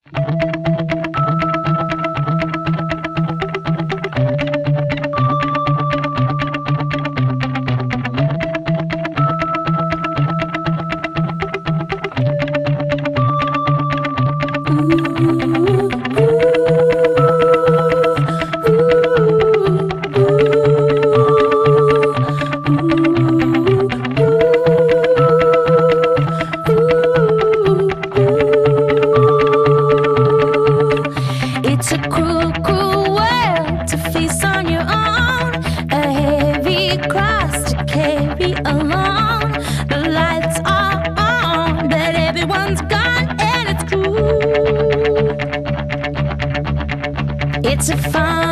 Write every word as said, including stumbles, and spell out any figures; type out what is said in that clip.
It's a cruel, cruel world to face on your own, a heavy cross to carry along. The lights are on, but everyone's gone, and it's cruel. It's a fun